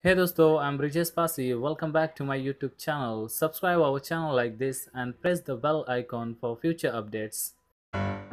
Hey dosto, I'm Brijesh Pasi. Welcome back to my YouTube channel. Subscribe our channel like this and press the bell icon for future updates.